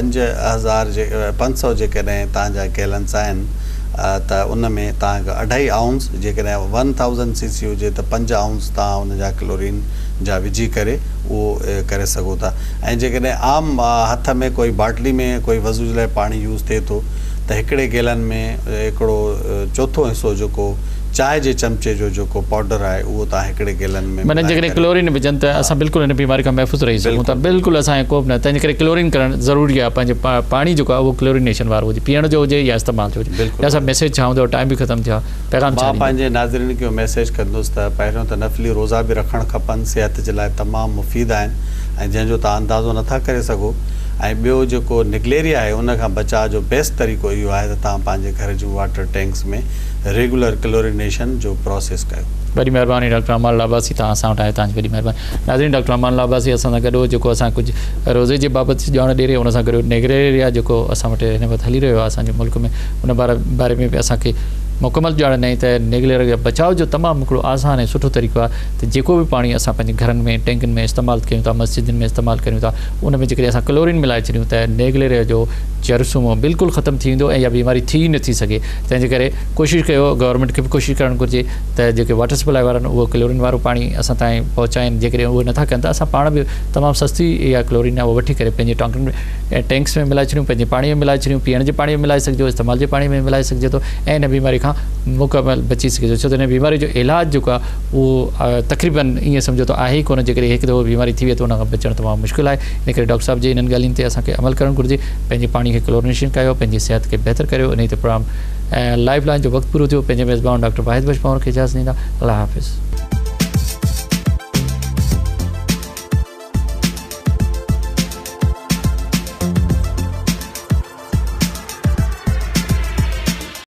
500 जेकॾहिं तव्हांजा गैलन्स आहिनि त उन में तव्हांखे 2.5 आउंस, जेकॾहिं 1000 cc हुजे त 5 आउंस तव्हां उनजा क्लोरीन जा विझी करे उहो करे सघो था। ऐं जेकॾहिं आम हथ में कोई बाटली में कोई वज़ू जे लाइ पाणी यूज़ थिए थो त हिकिड़े गैलन में हिकिड़ो 1/4 हिसो जेको चांहि जे चमचे जो जेको पाउडर आहे उहो तव्हां हिकिड़े गैलन में, माना जेकॾहिं क्लोरीन विझनि त असां बिल्कुलु हिन बीमारी खां महफ़ूज़ रही सघूं था। बिल्कुलु असांखे को बि न, तंहिंजे करे क्लोरीन करणु ज़रूरी आहे। पंहिंजे पाणी जेको आहे उहो क्लोरिनेशन वारो हुजे, पीअण जो हुजे या इस्तेमालु जो हुजे। असां मैसेज चाहूं था, टाइम बि ख़तमु थियो आहे। पैगाम मां पंहिंजे नाज़रीन खे मैसेज कंदुसि त पहिरियों त नफ़ली रोज़ा बि रखणु खपनि, सिहत जे लाइ तमामु मुफ़ीद आहिनि ऐं जंहिंजो तव्हां अंदाज़ो नथा करे सघो। ऐं ॿियो जेको नेगलेरिया आहे उन खां बचाव जो बेस्ट तरीक़ो इहो आहे त तव्हां पंहिंजे घर जूं वाटर टैंक्स में रेगुलर क्लोरिनेशन जो प्रोसेस कयो। वॾी महिरबानी डॉक्टर अमान लाबासी, तव्हां सां वटि आहे, तव्हांजी वॾी महिरबानी। नाज़रीन, डॉक्टर अमान लाबासी असां सां गॾु जेको असां कुझु रोज़े जे बाबति ॼाण ॾेई रहियो, हुन सां गॾु नेगलेरिया जेको असां वटि हिन वक़्तु हली रहियो आहे असांजे मुल्क में, उन बारे में बि असांखे मुकमल ॼाण ॾिनई त नेगलेरिया बचाव जो तमामु हिकिड़ो आसान ऐं सुठो तरीक़ो आहे त जेको बि पाणी असां पंहिंजे घरनि में टैंकनि में इस्तेमालु कयूं था, मस्जिदनि में इस्तेमालु कयूं था, उन में जेकॾहिं असां क्लोरीन मिलाए छॾियूं त नेगलेरिया जो जरसूमो बिल्कुलु ख़तमु थी वेंदो ऐं इहा बीमारी थी नथी सघे। तंहिंजे करे कोशिशि कयो, गवर्नमेंट खे बि कोशिशि करणु घुरिजे त जेके वाटर सप्लाई वारा आहिनि उहो क्लोरीन वारो पाणी असां ताईं पहुचाइनि। जेकॾहिं उहे नथा कनि त असां पाण बि तमामु सस्ती इहा क्लोरीन आहे उहा वठी करे पंहिंजे टैंकनि में टैंक्स में मिलाए छॾियूं, पंहिंजे पाणीअ में मिलाए छॾियूं, पीअण जे पाणी में मिलाए सघिजो, इस्तेमाल जे पाणी में मिलाए सघिजे थो ऐं हिन बीमारी खां मुकमल बची सघे थो। छो त हिन बीमारी जो इलाज जेको आहे उहो तक़रीबन ईअं सम्झो त आहे ई कोन, जेकॾहिं हिकु दफ़ो बीमारी थी वई त उन खां बचणु तमामु मुश्किल आहे। इन करे डॉक्टर साहिब जी इन्हनि ॻाल्हियुनि ते असांखे अमल करणु घुरिजे, पंहिंजे पाणी खे क्लोरिनेशन कयो, पंहिंजी सिहत खे बहितर करियो। इन ते प्रोग्राम लाइफ लाइन जो वक़्तु पूरो थियो। पंहिंजे मेज़बान डॉक्टर वाहिद बशपावर खे इजाज़त ॾींदा। अल्लाह हाफ़िज़।